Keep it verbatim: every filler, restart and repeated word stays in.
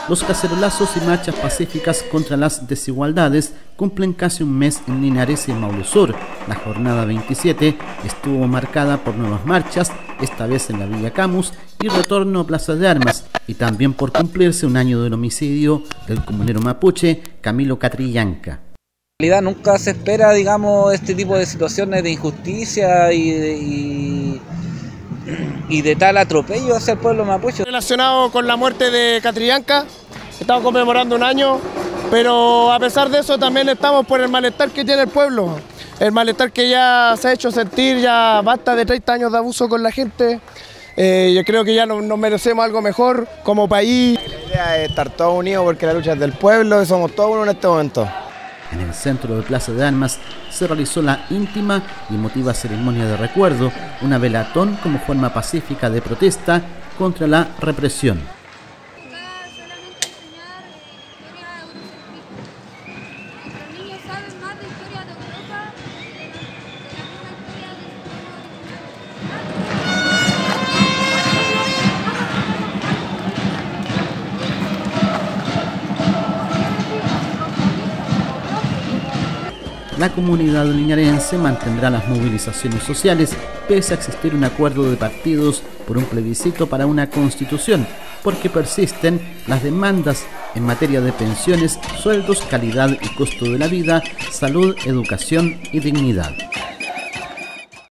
Los cacerolazos y marchas pacíficas contra las desigualdades cumplen casi un mes en Linares y en Maule Sur. La jornada veintisiete estuvo marcada por nuevas marchas, esta vez en la Villa Camus, y retorno a Plaza de Armas, y también por cumplirse un año del homicidio del comunero mapuche Camilo Catrillanca. En realidad nunca se espera, digamos, este tipo de situaciones de injusticia y de, y, y de tal atropello hacia el pueblo mapuche. Relacionado con la muerte de Catrillanca, estamos conmemorando un año, pero a pesar de eso también estamos por el malestar que tiene el pueblo, el malestar que ya se ha hecho sentir, ya basta de treinta años de abuso con la gente. Eh, yo creo que ya nos, nos merecemos algo mejor como país. La idea es estar todos unidos porque la lucha es del pueblo y somos todos uno en este momento. En el centro de Plaza de Armas se realizó la íntima y emotiva ceremonia de recuerdo, una velatón como forma pacífica de protesta contra la represión. La comunidad linarense mantendrá las movilizaciones sociales pese a existir un acuerdo de partidos por un plebiscito para una constitución, porque persisten las demandas en materia de pensiones, sueldos, calidad y costo de la vida, salud, educación y dignidad.